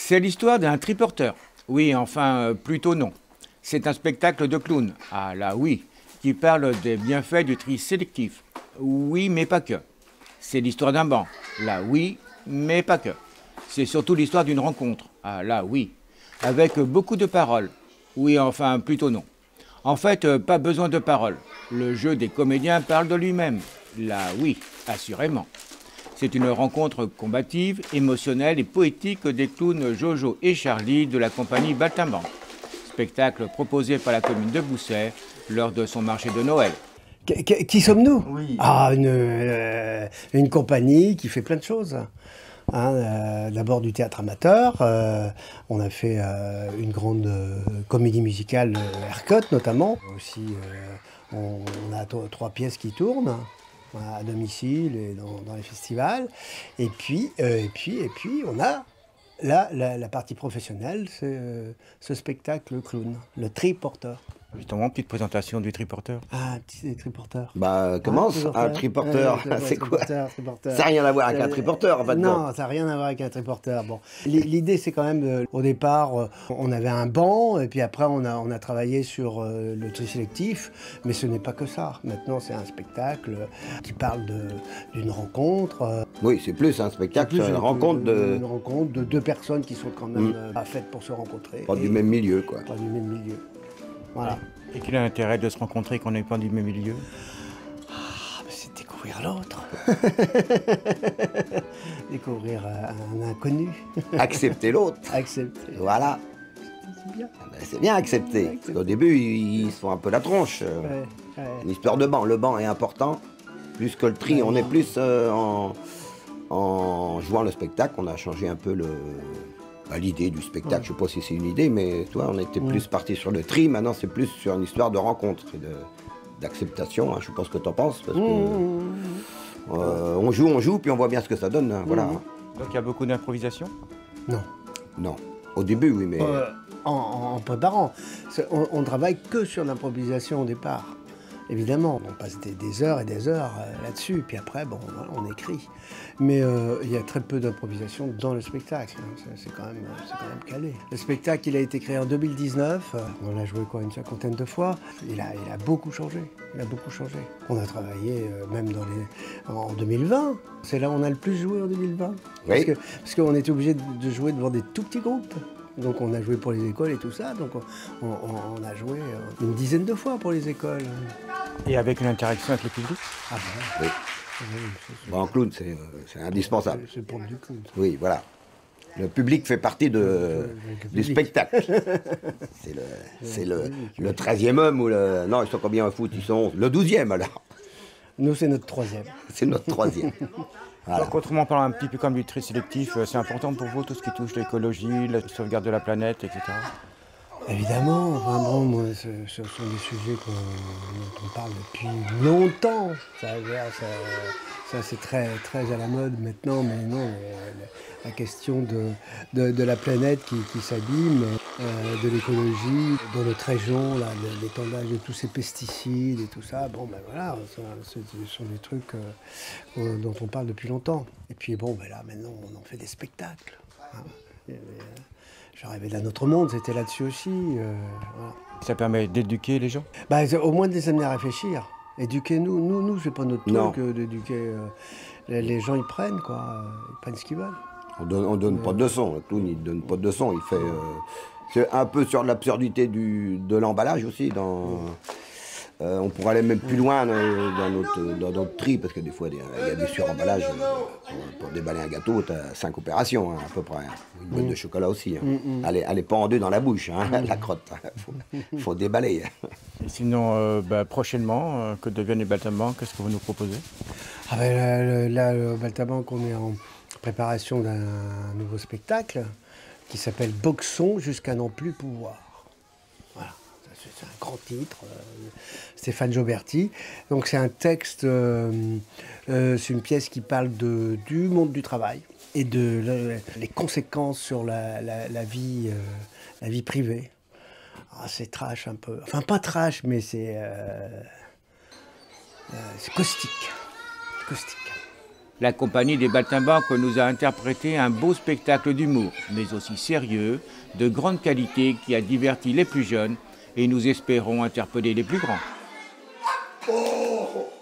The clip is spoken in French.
C'est l'histoire d'un triporteur. Oui, enfin, plutôt non. C'est un spectacle de clown. Ah là oui, qui parle des bienfaits du tri sélectif. Oui, mais pas que. C'est l'histoire d'un banc. Là oui, mais pas que. C'est surtout l'histoire d'une rencontre. Ah là oui, avec beaucoup de paroles. Oui, enfin, plutôt non. En fait, pas besoin de paroles. Le jeu des comédiens parle de lui-même. Là oui, assurément. C'est une rencontre combative, émotionnelle et poétique des clowns Jojo et Charlie de la compagnie Baltimbanque. Spectacle proposé par la commune de Bousset lors de son marché de Noël. Qui sommes-nous? Oui. Ah, une compagnie qui fait plein de choses. Hein, d'abord du théâtre amateur, on a fait une grande comédie musicale, Ercotte notamment. Aussi, on a 3 pièces qui tournent à domicile et dans les festivals. Et puis, on a la partie professionnelle, c'est ce spectacle clown, le triporteur. Justement, petite présentation du triporteur. Ah, un petit triporteur. Bah, commence, un triporteur, c'est quoi? Ça n'a rien à voir avec un triporteur, en fait. Non, ça n'a rien à voir avec un triporteur. Bon. L'idée, c'est quand même, au départ, on avait un banc, et puis après, on a travaillé sur le tri sélectif, mais ce n'est pas que ça. Maintenant, c'est un spectacle qui parle d'une rencontre. Oui, c'est plus un spectacle, c'est une rencontre Une rencontre de 2 personnes qui sont quand même pas faites pour se rencontrer. Pas du même milieu, quoi. Pas du même milieu. Voilà. Et quel est l'intérêt de se rencontrer quand on n'est pas du même milieu? C'est découvrir l'autre. Découvrir un inconnu. Accepter l'autre. Accepter. Voilà. C'est bien. Ben, c'est bien accepté. Parce qu'au début, ils se font un peu la tronche. Ouais. Une histoire de banc. Le banc est important. Plus que le tri, on est plus en jouant le spectacle. On a changé un peu l'idée du spectacle. Je ne sais pas si c'est une idée, mais toi, on était plus parti sur le tri. Maintenant, c'est plus sur une histoire de rencontre et d'acceptation. Hein. Je ne sais pas ce que tu en penses. Parce que on joue, puis on voit bien ce que ça donne. Hein. Voilà. Donc il y a beaucoup d'improvisation? Non. Non. Au début, oui, mais... En préparant. On travaille que sur l'improvisation au départ. Évidemment, on passe des heures et des heures là-dessus, puis après, bon, voilà, on écrit. Mais il y a très peu d'improvisation dans le spectacle, hein. C'est quand même calé. Le spectacle, il a été créé en 2019, on l'a joué quoi, une 50aine de fois. Il a beaucoup changé, On a travaillé même en 2020, c'est là où on a le plus joué en 2020. Oui. Parce qu'on était obligé de jouer devant des tout petits groupes. Donc on a joué pour les écoles et tout ça, donc on a joué une dizaine de fois pour les écoles. Et avec une interaction avec le public? Ah ben Oui. Bon, en clown, c'est indispensable. C'est pour du clown. Oui, voilà. Le public fait partie du spectacle. C'est le 13e homme ou le... Non, ils sont combien au foot? Ils sont le 12e alors. Nous, c'est notre 3e. C'est notre 3e. Voilà. Donc, autrement parlant, un petit peu comme du tri sélectif, c'est important pour vous tout ce qui touche l'écologie, la sauvegarde de la planète, etc. Évidemment, enfin bon, moi, ce sont des sujets dont on parle depuis longtemps. Ça c'est très, très à la mode maintenant, mais non, la question de la planète qui s'abîme, de l'écologie, dans notre région, l'étendage de tous ces pesticides et tout ça, bon ben voilà, ce sont des trucs dont on parle depuis longtemps. Et puis bon, ben là maintenant on en fait des spectacles. Hein. Je rêvais d'un autre monde, c'était là-dessus aussi. Voilà. Ça permet d'éduquer les gens? Bah, au moins de les amener à réfléchir. Éduquez-nous. Nous, c'est pas notre truc d'éduquer. Les gens, ils prennent, quoi. Ils prennent ce qu'ils veulent. On donne pas de leçons. Le clown, il donne pas de leçons. Il fait... c'est un peu sur l'absurdité de l'emballage aussi. On pourrait aller même plus loin dans notre tri, parce que des fois, il y a des suremballages. Pour déballer un gâteau, tu as 5 opérations, hein, à peu près. Une boîte de chocolat aussi. Hein. Elle est pas en deux dans la bouche, hein, la crotte. Faut déballer. Et sinon, prochainement, que deviennent les Baltimbanques? Qu'est-ce que vous nous proposez? Ah ben, là, au Baltimbanque, on est en préparation d'un nouveau spectacle qui s'appelle Boxons jusqu'à n'en plus pouvoir. Voilà. C'est un grand titre, Stéphane Joberti. Donc c'est un texte, c'est une pièce qui parle du monde du travail et les conséquences sur la vie privée. Ah, c'est trash un peu. Enfin pas trash, mais c'est caustique. La compagnie des Baltimbanques nous a interprété un beau spectacle d'humour, mais aussi sérieux, de grande qualité qui a diverti les plus jeunes et nous espérons interpeller les plus grands. Oh.